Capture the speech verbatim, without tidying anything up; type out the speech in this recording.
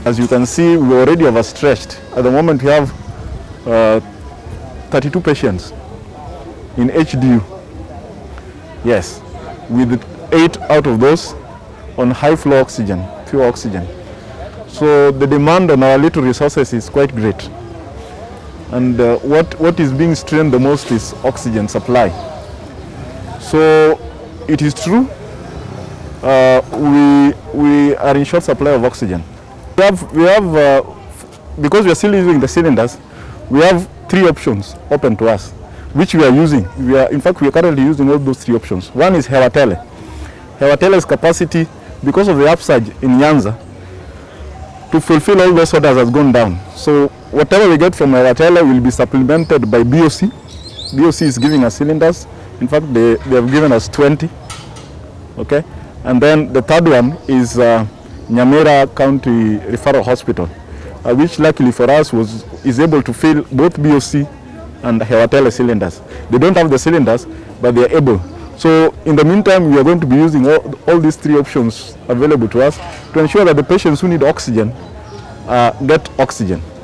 As you can see, we're already overstretched. At the moment, we have uh, thirty-two patients in H D U. Yes, with eight out of those on high flow oxygen, pure oxygen. So the demand on our little resources is quite great. And uh, what, what is being strained the most is oxygen supply. So it is true, uh, we, we are in short supply of oxygen. We have, we have uh, because we are still using the cylinders, we have three options open to us, which we are using. We are, in fact, we are currently using all those three options. One is Hewatele. Hewatele's capacity, because of the upsurge in Nyanza, to fulfill all those orders has gone down. So whatever we get from Hewatele will be supplemented by B O C. B O C is giving us cylinders. In fact, they, they have given us twenty. Okay? And then the third one is uh, Nyamira County Referral Hospital, uh, which luckily for us was is able to fill both B O C and Hewatele cylinders. They don't have the cylinders, but they are able. So in the meantime, we are going to be using all, all these three options available to us to ensure that the patients who need oxygen uh, get oxygen.